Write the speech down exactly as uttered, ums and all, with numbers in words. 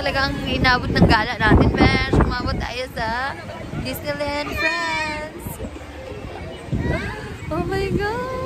talaga ang inabot ng gala natin, besh. Umabot tayo sa Disneyland, France. Oh my God!